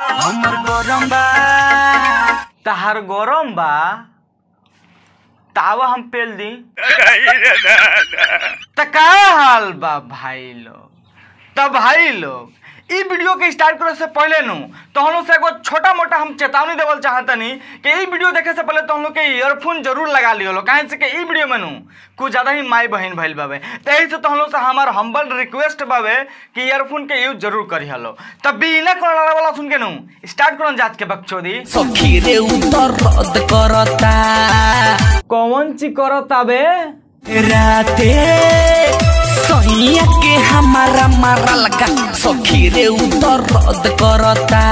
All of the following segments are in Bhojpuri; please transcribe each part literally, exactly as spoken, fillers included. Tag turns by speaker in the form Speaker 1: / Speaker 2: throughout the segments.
Speaker 1: हमर गरम बा तहार गरम बा तावा हम पेल दी त का हाल बा भाई लोग। तब भाई लोग ई वीडियो के स्टार्ट करे से पहले नु तो हम लोग से एगो छोटा मोटा हम चेतावनी देवल चाहतनी कि ई वीडियो देखे से पहले तो हम लोग के ईयरफोन जरूर लगा लियो लो, काहे से कि ई वीडियो में नु कुछ ज़्यादा ही माई बहन भइल बावे। तो यही से तो हम लोग से हमार हम्बल रिक्वेस्ट बावे कि ईयरफोन के यूज जरूर करी हलो। तब बिना कोनो लड़ा वाला सुन के नु स्टार्ट करो जात के बकचोदी।
Speaker 2: सखी रे उतर रद करता
Speaker 1: कौन ची करता बे
Speaker 2: राते सैया के हमारा मारा लगा सखी रे उतर रद करता।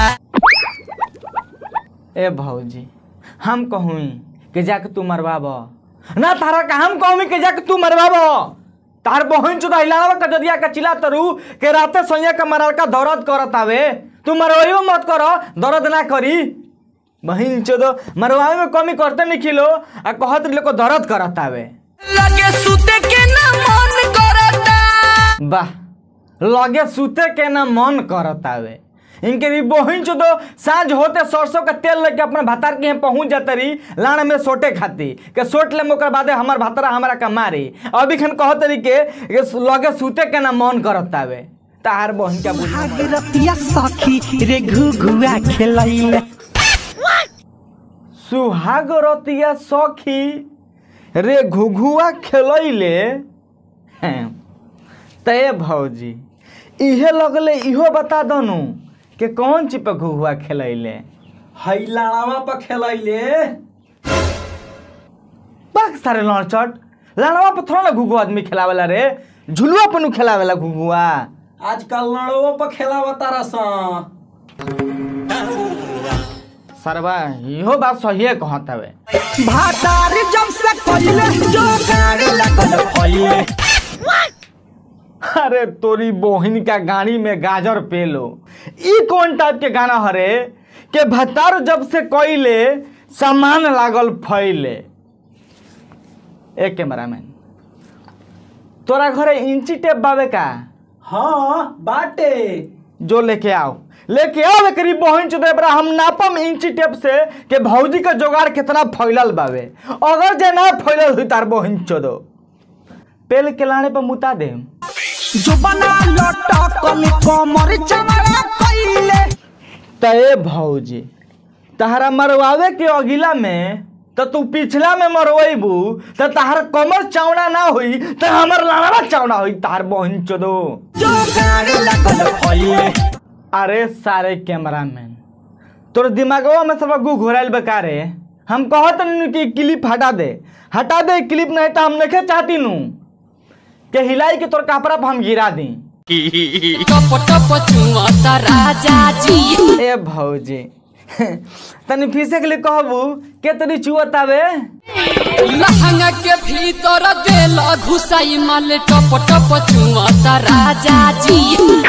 Speaker 1: ए भौजी हम कहूँ कि जाके तू मरवाब ना तारा का हम कहूँ कि जाके तू मरवाब तार बहन चुदा हिलावा का जदिया का चिल्ला तरू के राते सैया का मरल का दर्द करत आवे तू मरवाइयो मत करो दर्द ना करी बहन चुदो मरवावे में कमी करते नहीं खिलो आ कहत लोग को दर्द करत आवे
Speaker 2: लगे सुते के ना मन करता
Speaker 1: वाह लगे सुते के ना मन करत आवे इनके भी बहन चो दो साँझ होते सरसों का तेल लेके अपने भातार के यहाँ पहुँच जाते रही लाण में सोटे खाती के सोट ले ओकर बादे हमार भातारा हमारा का मारी अभी खन कहते रही के लगे सुते के ना मन करत आवे तार बहन का
Speaker 2: रतिया सखी रे घुघुआ खेलैले
Speaker 1: सुहाग रतिया सखी रे घुघुआ खेलैले तय भौजी इहे लगले इहो बता दनु के कौन चीज पे घुघुआ खेलैले
Speaker 3: हई लाड़ावा पर खेलैले
Speaker 1: बाक सारे लड़चट लाड़वा पर थोड़ा ना घुघुआ आदमी खेलावेला रे झुलुआ पर नु खेलावेला घुघुआ
Speaker 3: आजकल लड़वा पर खेलावा तारा सा
Speaker 1: सरवा इहो बात सही है कहत हवे
Speaker 2: भातार जब से कइले जो गाड़ी लगल फइले
Speaker 1: अरे तोरी बहिन का गाड़ी में गाजर पेलो ई कौन टाइप के गाना हरे के भतार जब से कइले सामान लागल फैले। एक कैमरामैन तोरा घरे इंची टेप बावे का
Speaker 3: हाँ बाटे
Speaker 1: जो लेके आओ लेके आओ एक बहन चुदे बरा हम नापम इंची टेप से के भौजी का जोगाड़ कितना फैलल बावे अगर जे ना फैलल हुई तार बहन चुदो पेल के लाने पर मुता दे
Speaker 2: जो बना लटकल कमर चमड़ा कइले
Speaker 1: तय भौजी तहरा मरवावे के अगिला में तो तू पिछला में मरवाइबू तो तहरा कमर चौड़ा ना हुई तो हमर लाड़ा चौड़ा हुई तार बहन चुदो
Speaker 2: जो गाड़ी लगल फइले।
Speaker 1: अरे सारे कैमरामैन तोर दिमागवा में सब गु घोराइल बेकारे हम कहत नहीं कि क्लिप हटा दे हटा दे क्लिप नहीं तो हम नहीं चाहती नू के हिलाई के तोर कपड़ा पर हम गिरा दी
Speaker 2: टप टप चुआता राजा जी
Speaker 1: ए भौजी तनी फीसे के लिए कहबू के तनी चुअतावे
Speaker 2: लहंगा के भीतर देला घुसाई माल टप टप चुआता राजा जी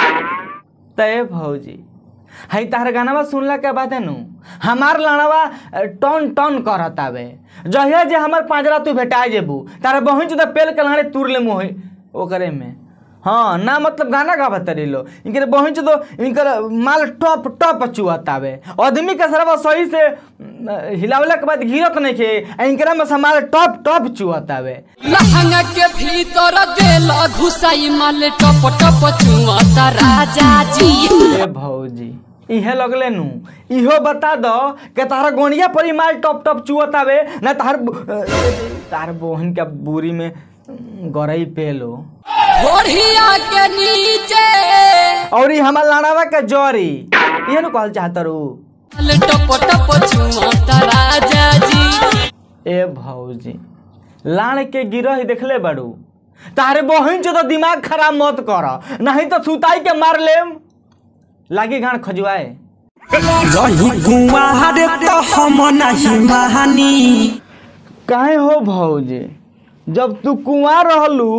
Speaker 1: तय भौजी हई तार गानावा सुनला के बाद नु हमार लाड़वा टन टन करतावे जहिया जे हमर पांजरा तू भेटा जेबू तारा बहन जुदा पेल के लाड़े तुर ले मोह ओकरे में हाँ ना मतलब गाना गावत रही लो इनके बहन तो इनकर माल टॉप टॉप चुआतावे आदमी के सरवा सही से हिलावला के बाद गिरत नहीं के इनकरा में माल टॉप टॉप चुआतावे
Speaker 2: लहंगा के भीतर देला घुसाई माल टप टप चुआता राजा जी
Speaker 1: ए भौजी इहे लगले नु इहो बता दो के तारा गोनिया परी माल टॉप टॉप चुआतावे ना तार तार बहन के बुरी में गरई पेलो
Speaker 2: घोड़िया के नीचे
Speaker 1: और ई हमार लाड़ावा के जोरी ये नु कहल चाहत रू
Speaker 2: टप टप चुआता राजा जी।
Speaker 1: ए भौजी लाड़ के गिरह देखले बड़ू तारे बहन जो तो दिमाग खराब मत कर नहीं तो सुताई के मार लेम लागी गान खजुआए
Speaker 2: रही कुंवार तो हम नहीं महानी
Speaker 1: काहे हो भौजी जब तू कुंवार रहलू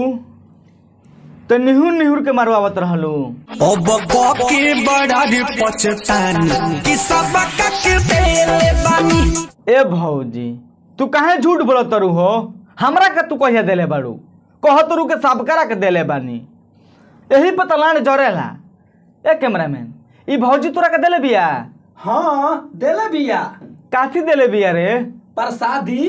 Speaker 1: तो निहुर निहुर के मारवावत रहलू
Speaker 2: अब के बड़ा रे पछतानी कि सब के देले बानी।
Speaker 1: ए भौजी तू काहे झूठ बोलत रू हो हमरा के तू कहिया देले बाड़ू कहत रू के सबकरा के देले बानी यही पता लान जरेला ए कैमरामैन ई भौजी तोरा के देले बिया?
Speaker 3: हाँ देले बिया।
Speaker 1: काथी देले बिया रे?
Speaker 3: प्रसादी।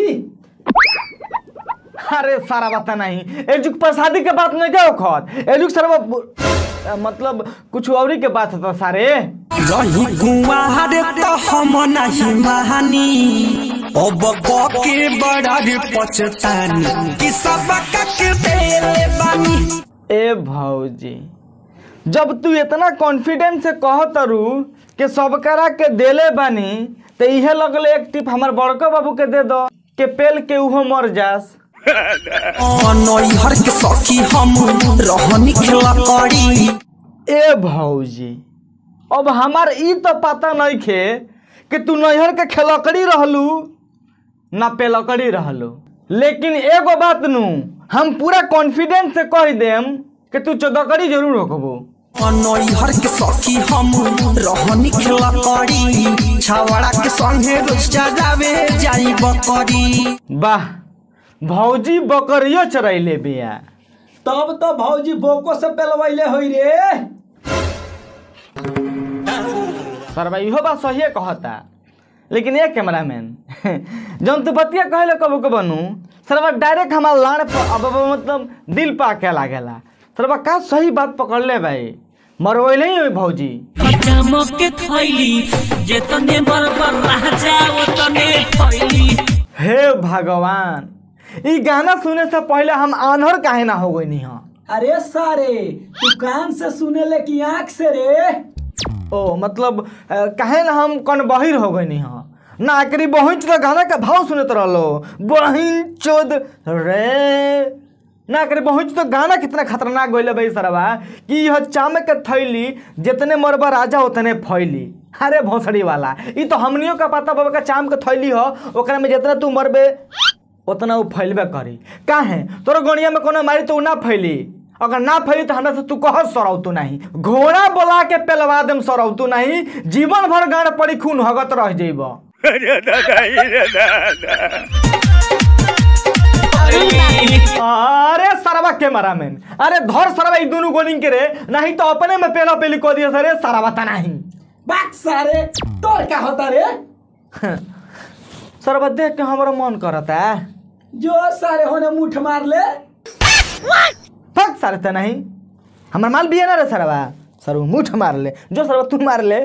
Speaker 1: अरे सारा बात नहीं, एजुक प्रसादी के बात नहीं क्या खत, एजुक सारा मतलब कुछ और के बात था सारे।
Speaker 4: रही कुंवार तो हम नहीं महानी, अब के बड़ा रे पछतानी कि सब के देले बानी।
Speaker 1: ए भौजी, जब तू इतना कॉन्फिडेंस से कह तरू कि सब करा के देले बानी, तो इहे लगले एक टिप हमार बड़का बाबू के दे दो के पेल के उहो मर जास।
Speaker 4: नैहर के सखी हम रहनी खेला पड़ी।
Speaker 1: ए भौजी, अब हमार ई तो पता नहीं खे कि तू नैहर के खेलकड़ी रहलू ना पेलकड़ी रहलू, लेकिन एगो बात नू हम पूरा कॉन्फिडेंस से कह देम कि तू चौदकड़ी जरूर होकबो।
Speaker 4: नैहर के सखी हम रहनी खेला पड़ी, छावड़ा के संगे रोज जावे जाई बकरी।
Speaker 1: वाह, भौजी बकरियो चरैले बिया।
Speaker 3: तब तो भौजी बोको से पेलवैले होई रे।
Speaker 1: सरवा इहो बात सही कहता, लेकिन ये कैमरामैन जौन तू बतिया कहले कबो के बनू सरवा डायरेक्ट हमार लाड़ पर अब मतलब दिल पा के लागेला। सरवा का सही बात पकड़ ले भाई, मरवैले ही भौजी।
Speaker 5: के थैली जेतने बरबर राजा ओतने थैली।
Speaker 1: हे भगवान, ई गाना सुने से पहले हम आन्हर काहे ना हो गई नहीं।
Speaker 3: अरे सारे तू कान से सुने ले कि आँख से रे?
Speaker 1: ओ मतलब काहे ना हम कौन बहिर हो गई नहीं ना। आखिरी बहिन चोद गाना का भाव सुने तो रहो बहिन चोद रे ना। आखिरी बहिन तो गाना कितना खतरनाक गई भाई सरवा कि यह चामे के थैली जितने मरबा राजा उतने फैली। अरे भोसड़ी वाला, ये तो हमनियों का पता बाबा का चाम के थैली हो, ओकरा में जितना तू मरबे उतना वो फैलबे करी। काहे तोर गणिया में कोनो मारी तो ना फैली, अगर ना फैली तो हमरा से तू कह सरौतू नहीं। घोड़ा बोला के पेलवा देम सरौतू नहीं, जीवन भर गाड़ पड़ी खून हगत रह जइब। अरे सरवा कैमरा मैन, अरे धर सरवा ई दोनों गोलिंग के रे, नहीं तो अपने में पेला पेली को दिया सरे सरवा ता नहीं।
Speaker 3: बात सारे तोर का होता रे?
Speaker 1: सरवा देख के हमारा मन करता है
Speaker 3: जो सारे होने मुठ मार ले।
Speaker 1: फक सारे ता नहीं, हमार माल भी है ना रे सरवा, सरवा मुठ मार ले, जो सरवा तू मार ले।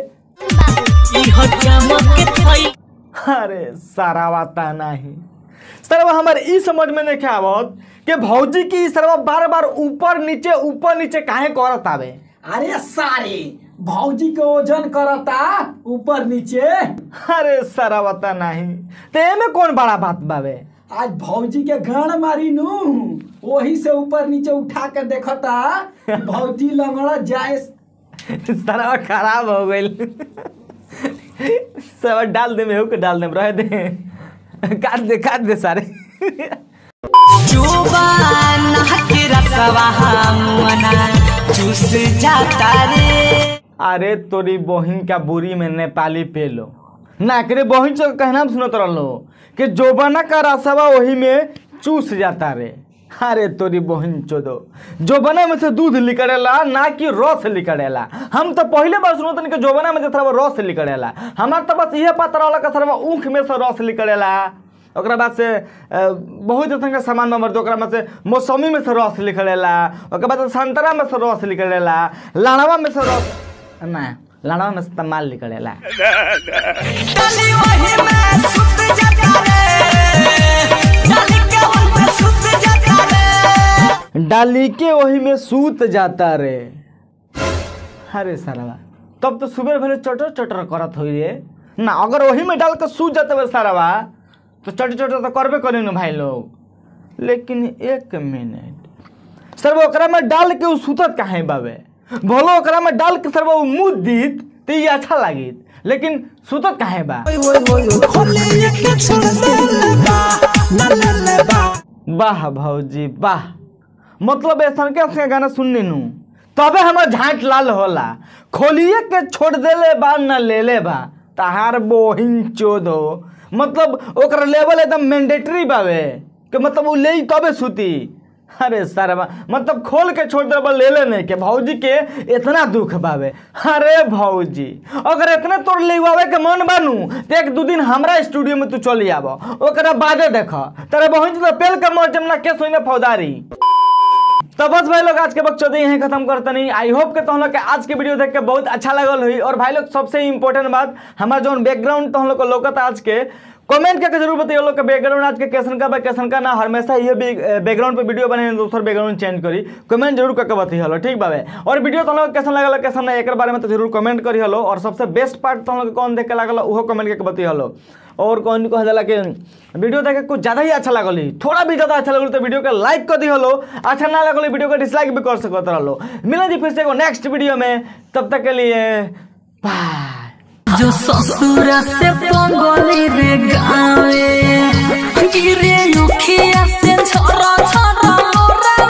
Speaker 1: अरे सरवा ता नहीं, सरवा हमारे ई समझ में नहीं आवत कि भौजी की सरवा बार बार ऊपर नीचे ऊपर नीचे काहे करत आवे।
Speaker 3: अरे सारे भौजी के वजन करता ऊपर नीचे।
Speaker 1: अरे सरवा ता नहीं, ते में कौन बड़ा बात बावे।
Speaker 3: आज भौजी के गान मारी नू, वही से ऊपर नीचे उठा के देखता भौजी लंगड़ा जाए।
Speaker 1: सरवा खराब हो गई। सरवा डाल दे, मेहू के डाल दे, रह दे, काट दे काट दे सारे। चूस जाता रे। अरे तोरी बहिन का बुरी में नेपाली पेलो ना करे बहिन से कहना सुनत रहो कि जोबना का रसवा वही में चूस जाता रे। अरे तोरी बहिन चोदो, जोबना में से दूध निकलेला ना कि रस निकलेला। हम तो पहले बार सुनत कि जोबना में से थोड़ा रस निकलेला, हमार तो बस यह पता रहला कि थोड़ा ऊख में से रस निकलेला, ओकरा बाद से बहुत तरह का सामान में मरते, ओकरा में से मौसमी में से रस निकलेला, ओकरा बाद संतरा में से रस निकलेला, लाड़वा में से रस ना, लाड़वा में से माल निकलेला। डाली के वही में सूत जाता रे। अरे सारा तब तो सुबह भले चटर चटर करत हुई रे ना, अगर वही में डाल के सूत जाते हुए सारा तो चटर चटर तो करबे करें ना भाई लोग। लेकिन एक मिनट सर, ओकरा में डाल के वो सूतत काहे बाबे, भलो ओकरा में डाल के सर वो मुँह दीत तो ये अच्छा लागित, लेकिन सूतत काहे बा। वाह भौजी वाह, मतलब ऐसा के गाना सुनने नू तबे हमार झाट लाल होला। खोलिए के छोड़ देले बा न ले ले बा तहार बोहिन चोदो, मतलब ओकर लेवल एकदम मैंडेटरी बावे कि मतलब वो ले तबे सूती अरे सर मतलब खोल के छोड़ दे ले लेने के भौजी के इतना दुख बावे। अरे भौजी अगर इतने तोड़ ले के मन बनू तो एक दो दिन हमरा स्टूडियो में तू चली आब ओकरा बादे देख तेरे बहन तो पेल के मर जमना के सोने फौदारी। तो बस भाई लोग आज के बकचोदी यहीं खत्म करते नहीं। आई होप के तुम लोग के आज के वीडियो देख के बहुत अच्छा लगल हुई। और भाई लोग सबसे इंपॉर्टेंट बात हमारा जो बैकग्राउंड तुम लोग को लोकत आज के कमेंट करके जरूर बताइए लोग का बैकग्राउंड आज के कैसन का कैसन का ना हमेशा ये बैकग्राउंड पे वीडियो बने दोसर बैकग्राउंड चेंज करी कमेंट जरूर करके बताइए हलो ठीक बाबे। और वीडियो तुम लोग कैसन लगल कैसन ना एक बारे में तो जरूर कमेंट करी हलो। और सबसे बेस्ट पार्ट तुम लोग कौन देख के लगल वो कमेंट करके बताइए हलो। और कौन कह दिला कि वीडियो देख के कुछ ज़्यादा ही अच्छा लगल थोड़ा भी ज़्यादा अच्छा लगल तो वीडियो को लाइक कर दी हलो। अच्छा ना लगल वीडियो को डिसलाइक भी कर सकते रहो। मिले जी फिर से नेक्स्ट वीडियो में तब तक के लिए बाय।
Speaker 2: जो ससुर से पंगली रे गावे गिरे मुखिया से छोरा छोरा